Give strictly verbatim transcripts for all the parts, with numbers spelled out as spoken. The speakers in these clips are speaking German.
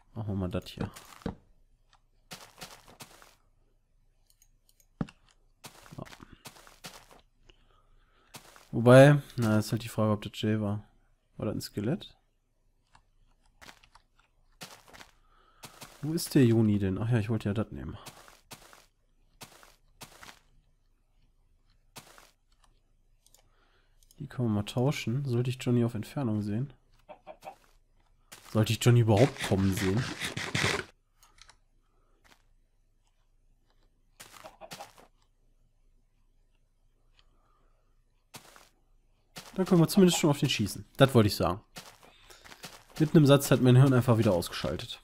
Machen wir mal das hier. So. Wobei, na, ist halt die Frage, ob das Jay war. War das ein Skelett? Wo ist der Juni denn? Ach ja, ich wollte ja das nehmen. Die können wir mal tauschen. Sollte ich Johnny auf Entfernung sehen? Sollte ich Johnny überhaupt kommen sehen? Dann können wir zumindest schon auf den schießen. Das wollte ich sagen. Mitten im Satz hat mein Hirn einfach wieder ausgeschaltet.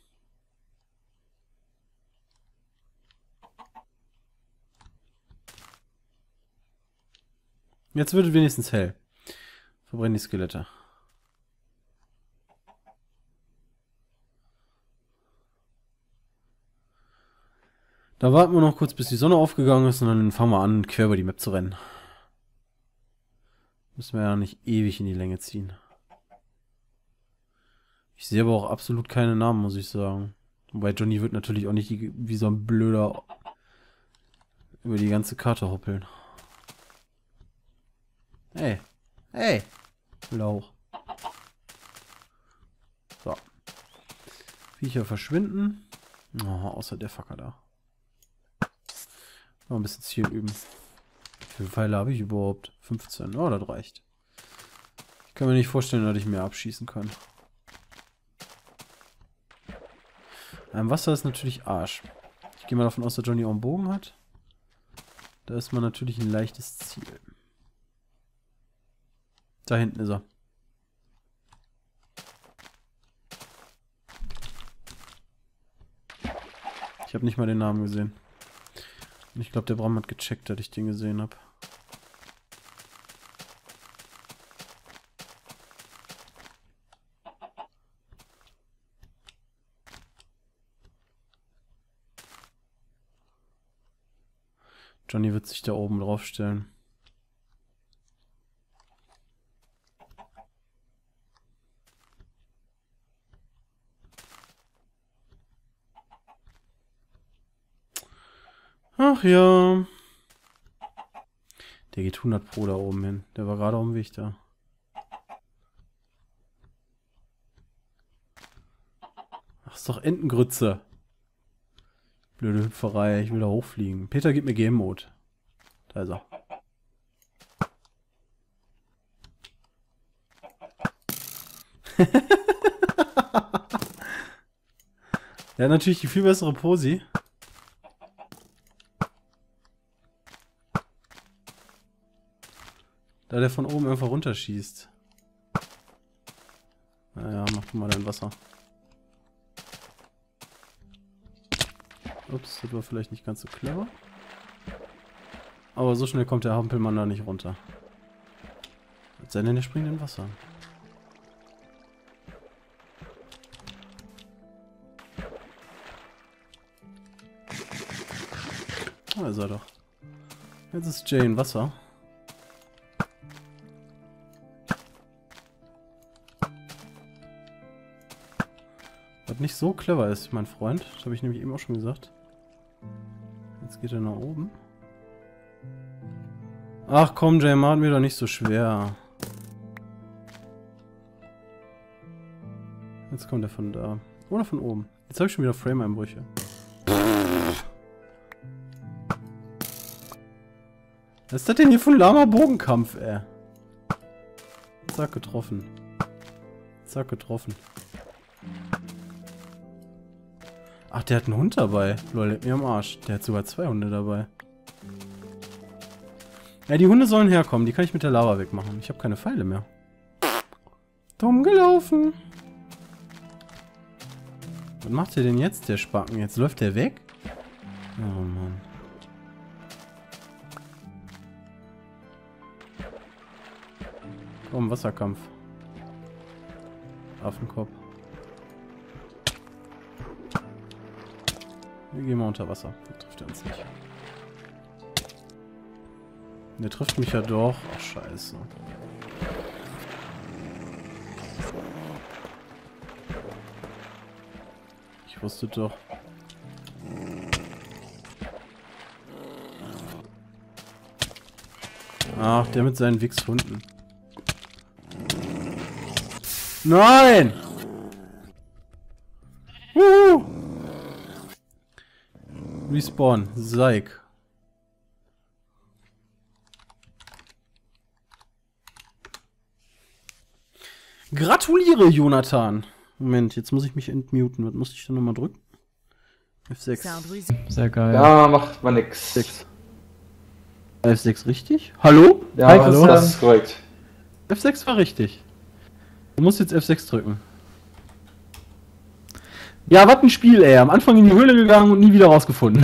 Jetzt wird es wenigstens hell. Verbrennen die Skelette. Da warten wir noch kurz, bis die Sonne aufgegangen ist und dann fangen wir an, quer über die Map zu rennen. Müssen wir ja nicht ewig in die Länge ziehen. Ich sehe aber auch absolut keine Namen, muss ich sagen. Wobei Johnny wird natürlich auch nicht die, wie so ein Blöder über die ganze Karte hoppeln. Hey. Hey. Lauch. So. Viecher verschwinden. Oh, außer der Facker da. Noch ein bisschen Ziel üben. Wie viele Pfeile habe ich überhaupt? fünfzehn. Oh, das reicht. Ich kann mir nicht vorstellen, dass ich mehr abschießen kann. Im Wasser ist natürlich Arsch. Ich gehe mal davon aus, dass Johnny auch einen Bogen hat. Da ist man natürlich ein leichtes Ziel. Da hinten ist er. Ich habe nicht mal den Namen gesehen. Und ich glaube, der Bram hat gecheckt, dass ich den gesehen habe. Johnny wird sich da oben drauf stellen. Ach ja. Der geht hundert Pro da oben hin. Der war gerade auf dem Weg da. Ach, ist doch Entengrütze. Blöde Hüpferei. Ich will da hochfliegen. Peter, gib mir Game Mode. Da ist er. Der hat natürlich die viel bessere Posi. Da der von oben einfach runterschießt. Naja, mach du mal dein Wasser. Ups, das war vielleicht nicht ganz so clever. Aber so schnell kommt der Hampelmann da nicht runter. Was sei denn, der springt in Wasser. Da ist er doch. Jetzt ist Jay in Wasser. Was nicht so clever ist, mein Freund. Das habe ich nämlich eben auch schon gesagt. Jetzt geht er nach oben. Ach komm, Jay, mach mir doch nicht so schwer. Jetzt kommt er von da. Oder von oben. Jetzt habe ich schon wieder Frame-Einbrüche. Was ist das denn hier für ein lahmer Bogenkampf, ey? Zack, getroffen. Zack, getroffen. Ach, der hat einen Hund dabei. Lol, leck mir am Arsch. Der hat sogar zwei Hunde dabei. Ja, die Hunde sollen herkommen. Die kann ich mit der Lava wegmachen. Ich habe keine Pfeile mehr. Dumm gelaufen. Was macht der denn jetzt, der Spacken? Jetzt läuft der weg? Oh, Mann. Komm, Wasserkampf. Affenkopf. Wir gehen mal unter Wasser. Der trifft er uns nicht. Der trifft mich ja doch. Ach, scheiße. Ich wusste doch. Ach, der mit seinen Wichshunden. Nein! Wuhu! Respawn, Seig. Gratuliere, Jonathan. Moment, jetzt muss ich mich entmuten. Was muss ich da nochmal drücken? F sechs. Sehr geil. Ja, macht man nix. sechs. F sechs richtig? Hallo? Ja, Hi, hallo? Das ist korrekt. F sechs war richtig. Du musst jetzt F sechs drücken. Ja, was ein Spiel, ey. Am Anfang in die Höhle gegangen und nie wieder rausgefunden.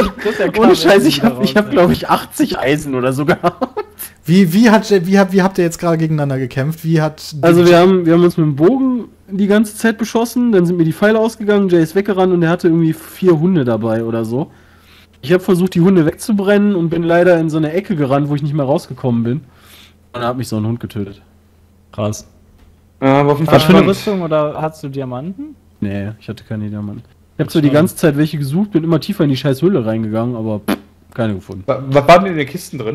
Ohne Scheiß, ich hab, ich hab glaube ich, achtzig Eisen oder so gehabt. Wie, wie, hat, wie, habt, wie habt ihr jetzt gerade gegeneinander gekämpft? Wie hat Also wir haben, wir haben uns mit dem Bogen die ganze Zeit beschossen, dann sind mir die Pfeile ausgegangen, Jay ist weggerannt und er hatte irgendwie vier Hunde dabei oder so. Ich habe versucht, die Hunde wegzubrennen und bin leider in so eine Ecke gerannt, wo ich nicht mehr rausgekommen bin. Und dann hat mich so ein Hund getötet. Krass. Ja, aber auf jeden Was für eine Fall Rüstung oder hast du Diamanten? Nee, ich hatte keine Diamanten. Ich habe zwar die ganze Zeit welche gesucht, bin immer tiefer in die scheiß Höhle reingegangen, aber pff, keine gefunden. Was was waren denn in den Kisten drin?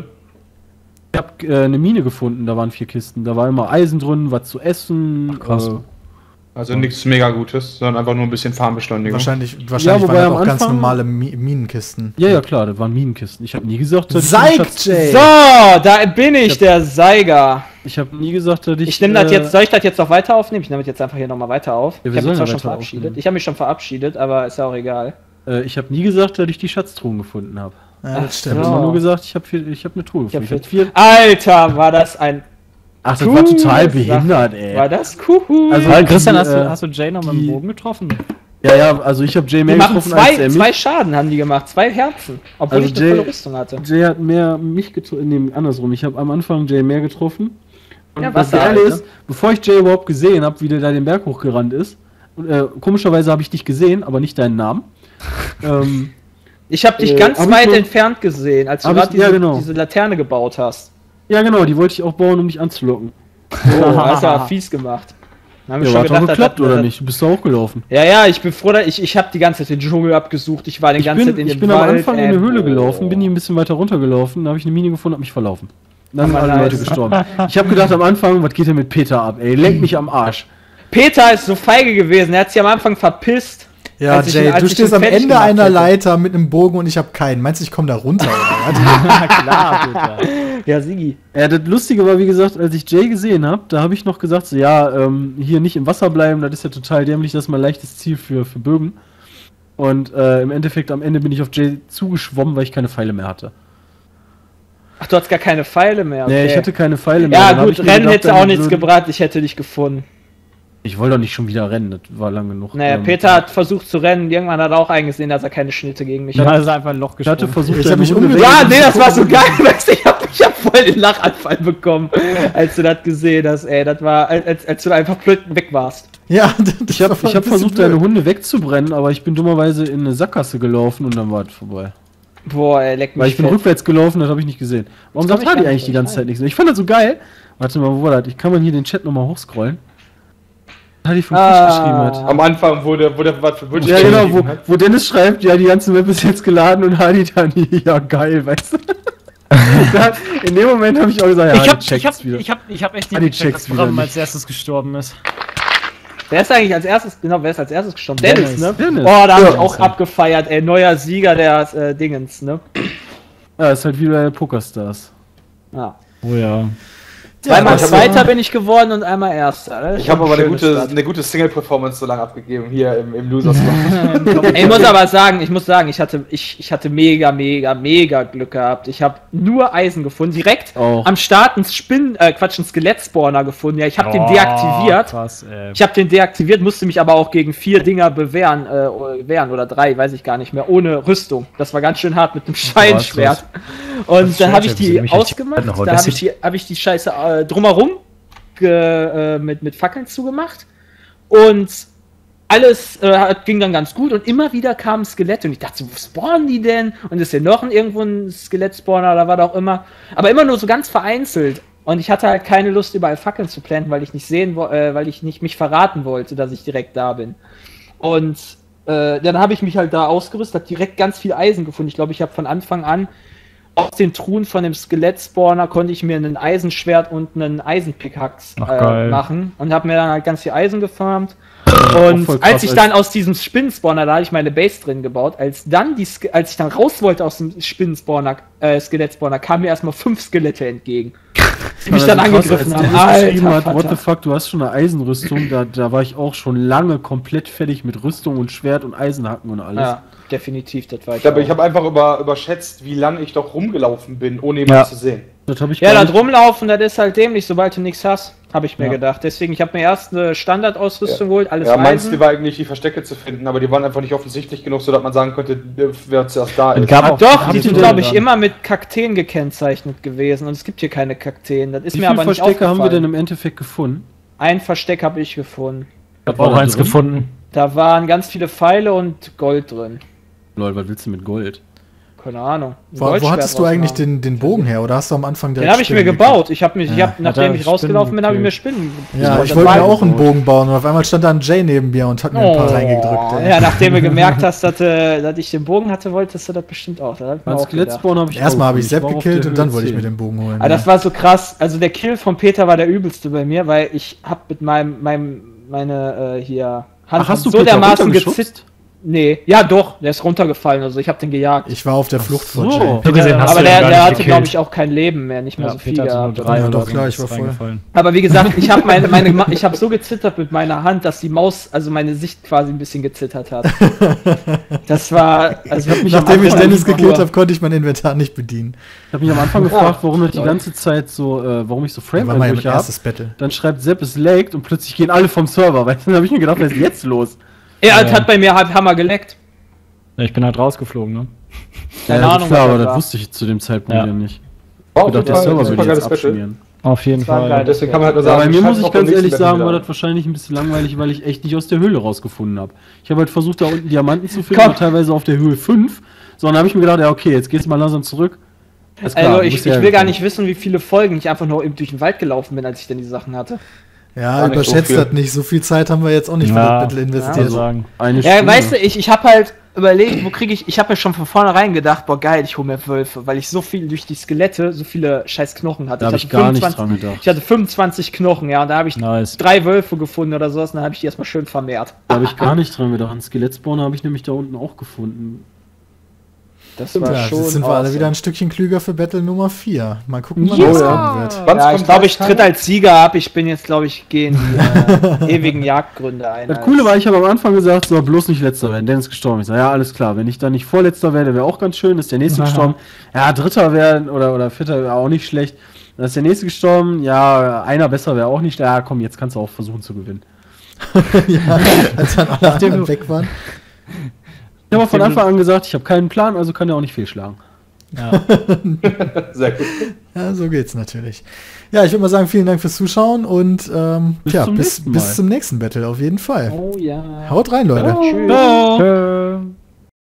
Ich hab äh, eine Mine gefunden, da waren vier Kisten. Da war immer Eisen drin, was zu essen. Ach, krass. Äh, Also nichts mega Gutes, sondern einfach nur ein bisschen Farmbeschleunigung. wahrscheinlich, wahrscheinlich wobei waren das am auch ganz Anfang- normale Mi Minenkisten. ja, ja, klar, das waren Minenkisten. Ich habe nie gesagt, dass Seig, ich, Schatz- Jay! So, da bin ich, der Seiger. ich habe nie gesagt, dass ich. Ich nehme das äh, jetzt, soll ich das jetzt noch weiter aufnehmen? Ich nehme das jetzt einfach hier nochmal weiter auf. Ja, wir ich habe sollen mich zwar ja schon weiter verabschiedet. aufnehmen. Ich habe mich schon verabschiedet, aber ist ja auch egal. Äh, ich habe nie gesagt, dass ich die Schatztruhen gefunden habe. Ja, das Ich stimmt. habe Ja. immer nur gesagt, ich habe ich hab eine Truhe Ich hab gefunden. Ich hab vier. Alter, war das ein. Ach, das war coole total Sache. behindert, ey. War das cool? Also- Weil Christian, die, hast, äh, du, hast du Jay noch mit die- dem Bogen getroffen? Ja, ja, also ich habe Jay die mehr machen getroffen als zwei, er mich. zwei Schaden, haben die gemacht. Zwei Herzen. Obwohl Also ich eine Jay- volle Rüstung hatte. Jay hat mehr mich getroffen, nee, andersrum. Ich habe am Anfang Jay mehr getroffen. Und Ja, das Wasser Geile halt, ist, bevor ich Jay überhaupt gesehen habe, wie der da den Berg hochgerannt ist, und, äh, komischerweise habe ich dich gesehen, aber nicht deinen Namen. ähm, Ich habe dich Äh, ganz hab ich weit nur- entfernt gesehen, als du Hab gerade ich- diese, ja, genau. diese Laterne gebaut hast. ja, genau, die wollte ich auch bauen, um dich anzulocken. Oh, hast du aber fies gemacht. Dann haben wir Ja, schon hat doch gedacht, geklappt, dass- oder dass- nicht? Du bist da hochgelaufen. Ja, ja, ich bin froh, dass ich, ich habe die ganze Zeit den Dschungel abgesucht. Ich war die Ich ganze bin, Zeit in ich dem bin Wald. am Anfang in eine äh, Höhle boah. gelaufen, bin die ein bisschen weiter runtergelaufen, da habe ich eine Mine gefunden, hab mich verlaufen. Dann sind Aber alle nice. Leute gestorben. Ich habe gedacht am Anfang, was geht denn mit Peter ab, ey? Lenk mich am Arsch. Peter ist so feige gewesen, er hat sich am Anfang verpisst. Ja, als ich Jay, ihn- als du ich stehst ihn am fertig Ende gemacht einer hätte. Leiter mit einem Bogen und ich habe keinen. Meinst du, ich komme da runter? Oder Na klar, Peter. Ja, Sigi. Ja, das Lustige war, wie gesagt, als ich Jay gesehen habe, da habe ich noch gesagt, so, ja, ähm, hier nicht im Wasser bleiben, das ist ja total dämlich, das ist mal ein leichtes Ziel für, für Bögen. Und äh, im Endeffekt, am Ende bin ich auf Jay zugeschwommen, weil ich keine Pfeile mehr hatte. Ach, du hast gar keine Pfeile mehr. Nee, Okay. ich hatte keine Pfeile mehr. ja, Dann hab gut, ich mir Rennen gedacht, hätte dann auch nichts blöden- gebracht, ich hätte dich gefunden. Ich wollte doch nicht schon wieder rennen, das war lang genug. Naja, Ähm, Peter hat versucht zu rennen, irgendwann hat er auch eingesehen, dass er keine Schnitte gegen mich Dann hat. ist er einfach ein Loch Ich hatte gesprungen. versucht, Ich hab deine mich Hunde umgedreht. Ja, weg- nee, das war so geil, weißt du, ich hab, ich hab voll den Lachanfall bekommen, als du das gesehen hast, ey, das war, als, als du da einfach blöd weg warst. Ja, das Ich habe war ich ein hab bisschen versucht, blöd. deine Hunde wegzubrennen, aber ich bin dummerweise in eine Sackgasse gelaufen und dann war es vorbei. Boah, ey, leck mich Weil ich bin fett. rückwärts gelaufen, das habe ich nicht gesehen. Warum Das sagt komm ich Hardy gar eigentlich nicht die ganze rein. Zeit nichts? Ich fand das so geil. Warte mal, wo war das? Ich kann mal hier den Chat nochmal hochscrollen. Hardy von Fisch Ah. geschrieben hat. Am Anfang, wo der, wo der was für Wünsche Ja, genau, wo, gegeben hat. wo Dennis schreibt, ja, die ganze Map ist jetzt geladen und Hardy dann, ja, geil, weißt du? Da, in dem Moment habe ich auch gesagt, ja, Ich hab, Hardy ich hab, checkt's wieder. ich hab, ich hab echt Ah, nicht die gecheckt, checkt's dass Bram wieder als erstes gestorben ist. Wer ist eigentlich als erstes, genau, wer ist als erstes gestorben? Dennis, Dennis. ne? Dennis. Boah, da hab Ja. ich auch abgefeiert, ey, neuer Sieger der äh, Dingens, ne? Ja, ist halt wie bei Pokerstars. Ja. Oh ja. Zweimal ich hab- Zweiter bin ich geworden und einmal Erster. Das ist Ich habe schon aber eine schönes gute, Start. eine gute Single-Performance so lange abgegeben hier im, im Losers. Ey, ich muss aber sagen, ich muss sagen, ich hatte, ich, ich hatte mega, mega, mega Glück gehabt. Ich habe nur Eisen gefunden, direkt Auch. am Start einen Spin, äh, Quatsch, einen Skelett-Spawner gefunden. Ja, ich habe den deaktiviert. Krass, ey. Ich habe den deaktiviert, musste mich aber auch gegen vier Dinger bewähren, äh, wehren oder drei, weiß ich gar nicht mehr, ohne Rüstung. Das war ganz schön hart mit einem Scheinschwert. Und dann habe ich die mich ausgemacht, richtig- da habe ich die, hab ich die Scheiße äh, drumherum ge, äh, mit, mit Fackeln zugemacht und alles äh, hat- ging dann ganz gut und immer wieder kamen Skelette und ich dachte so, wo spawnen die denn? Und ist hier noch ein, irgendwo ein Skelett-Spawner oder was auch immer. Aber immer nur so ganz vereinzelt. Und ich hatte halt keine Lust, überall Fackeln zu planten, weil ich nicht sehen, wo- äh, weil ich nicht mich verraten wollte, dass ich direkt da bin. Und äh, dann habe ich mich halt da ausgerüstet, habe direkt ganz viel Eisen gefunden. Ich glaube, ich habe von Anfang an aus den Truhen von dem Skelett-Spawner konnte ich mir ein Eisenschwert und einen Eisenpickaxe Ach, äh, geil. machen und habe mir dann halt ganz viel Eisen gefarmt. Auch Und voll krass, als ich als- dann aus diesem Spinnenspawner, da hatte ich meine Base drin gebaut, als dann die, Ske- als ich dann raus wollte aus dem Spinnenspawner, äh, Skelettspawner, kamen mir erstmal fünf Skelette entgegen. Die mich dann Also krass, angegriffen als haben. der das geschrieben Alter, hat, what the Vater. fuck, du hast schon eine Eisenrüstung, da, da war ich auch schon lange komplett fertig mit Rüstung und Schwert und Eisenhacken und alles. Ja, definitiv, das war ich Ich glaube, auch. ich habe einfach über, überschätzt, wie lange ich doch rumgelaufen bin, ohne jemanden Ja. zu sehen. Das habe ich Ja, gar da nicht- rumlaufen, das ist halt dämlich, sobald du nichts hast, habe ich mir Ja. gedacht. Deswegen, ich habe mir erst eine Standardausrüstung geholt, alles Ja, meinst Eisen. du, war eigentlich die Verstecke zu finden, aber die waren einfach nicht offensichtlich genug, sodass man sagen könnte, wer zuerst da ist. gab Ah, auch doch, viele die sind, Bilder glaube ich, dann. immer mit Kakteen gekennzeichnet gewesen und es gibt hier keine Kakteen. Das ist Wie mir viele aber nicht Verstecke haben wir denn aufgefallen. im Endeffekt gefunden? Ein Versteck habe ich gefunden. Ich habe war auch da eins drin? gefunden. Da waren ganz viele Pfeile und Gold drin. Lol, was willst du mit Gold? Keine Ahnung. Ein Wo, wo Goldschwert hattest du eigentlich rausgehauen. den, den Bogen her? Oder hast du am Anfang Den habe ich mir Spinnen gebaut. Ich habe mich, ich Ja. hab, nachdem Hat er ich rausgelaufen Spinnen bin, habe ich mir gekillt. Spinnen. gekriegt? Ja, gebaut. ich Das wollte war- mir auch einen Bogen bauen und auf einmal stand da ein Jay neben mir und hat mir ein paar Oh, reingedrückt. ey. ja, nachdem du gemerkt hast, dass, äh, dass ich den Bogen hatte, wolltest du das bestimmt auch. Das hab ich mir Als auch gedacht. Skelettspawn habe ich Erstmal auch habe ich und Sepp war auf gekillt der und dann Höhe wollte ich mir zehn. den Bogen holen. Aber das war so krass. Also der Kill von Peter war der übelste bei mir, weil ich hab mit meinem, meinem meine äh, hier Hand Ach, hast du so Peter dermaßen runtergeschubst? gezickt. Nee, ja doch, der ist runtergefallen, also ich hab den gejagt. Ich war auf der Flucht vor so. Jay. So gesehen hast Aber du den der, gar der nicht hatte, gekillt. glaube ich, auch kein Leben mehr, nicht mehr Ja, so viel Peter hatte nur gehabt. drei Ja, oder doch, so, klar, und ich war ist voll. reingefallen. Aber wie gesagt, ich habe meine, meine, Ma- ich habe so gezittert mit meiner Hand, dass die Maus, also meine Sicht quasi ein bisschen gezittert hat. Das war, also ich hab mich am Nachdem ich Anfang Dennis pur- gekillt habe, konnte ich mein Inventar nicht bedienen. Ich habe mich am Anfang gefragt, warum das die Toll. ganze Zeit so, äh, warum ich so Das war mein Frame-Einbrüche habe. erstes Battle. Dann schreibt Sepp, es laggt und plötzlich gehen alle vom Server. Weißt du, dann habe ich mir gedacht, was ist jetzt los? Er Ja. hat bei mir halt Hammer geleckt. Ja, ich bin halt rausgeflogen, ne? Keine ja, Ahnung, klar, was aber das das war. wusste ich zu dem Zeitpunkt Ja. ja nicht. War Ich auf dachte, jeden der Fall Server ein würde super jetzt geiles Battle. abschmieren. Auf jeden Das war ein Fall. geiles Deswegen kann man halt nur Ja, sagen, bei mir schalt muss ich auch ganz beim nächsten ehrlich Battle sagen, wieder war rein. das wahrscheinlich ein bisschen langweilig, weil ich echt nicht aus der Höhle rausgefunden habe. Ich habe halt versucht, da unten Diamanten zu finden, Komm. war teilweise auf der Höhe fünf. So, dann habe ich mir gedacht, ja okay, jetzt geht's mal langsam zurück. Ist klar, Also du ich, bist ich ja will gar hergekommen. nicht wissen, wie viele Folgen ich einfach nur eben durch den Wald gelaufen bin, als ich dann die Sachen hatte. Ja, War nicht so überschätzt viel. das nicht. So viel Zeit haben wir jetzt auch nicht für Ja. das Battle Ich investiert. würde sagen. Eine Ja, Stunde. weißt du, ich, ich habe halt überlegt, wo kriege ich, ich habe mir schon von vornherein gedacht, boah geil, ich hole mir Wölfe, weil ich so viel durch die Skelette, so viele scheiß Knochen hatte. Da habe ich hatte gar nicht fünfundzwanzig dran gedacht. Ich hatte fünfundzwanzig Knochen, ja, und da habe ich Nice. drei Wölfe gefunden oder sowas, und dann habe ich die erstmal schön vermehrt. Da habe ich gar nicht dran gedacht. Einen Skelettspawner habe ich nämlich da unten auch gefunden. Das Ja, war jetzt schon sind wir alle awesome. wieder ein Stückchen klüger für Battle Nummer vier. Mal gucken, wann Ja. das kommen wird. Wann's Ja, kommt, ich glaube, weiß ich tritt keiner. als Sieger ab. Ich bin jetzt, glaube ich, gehen die äh, ewigen Jagdgründe ein. Das Coole war, ich habe am Anfang gesagt, so bloß nicht letzter werden. Dennis gestorben. Ich sage, ja, alles klar. Wenn ich dann nicht vorletzter werde, wäre auch ganz schön. Ist der nächste Aha. gestorben. Ja, dritter wäre oder, oder vierter wäre auch nicht schlecht. Dann ist der nächste gestorben. Ja, einer besser wäre auch nicht. Ja, komm, jetzt kannst du auch versuchen zu gewinnen. Ja, als dann alle anderen weg waren. Ich habe von Anfang an gesagt, ich habe keinen Plan, also kann er auch nicht fehlschlagen. Ja. Sehr gut. Ja, so geht's natürlich. Ja, ich würde mal sagen, vielen Dank fürs Zuschauen und ähm, Bis tja, zum bis, nächsten Mal. bis zum nächsten Battle auf jeden Fall. Oh ja. Haut rein, Leute. Tschüss. Ciao. Tschö.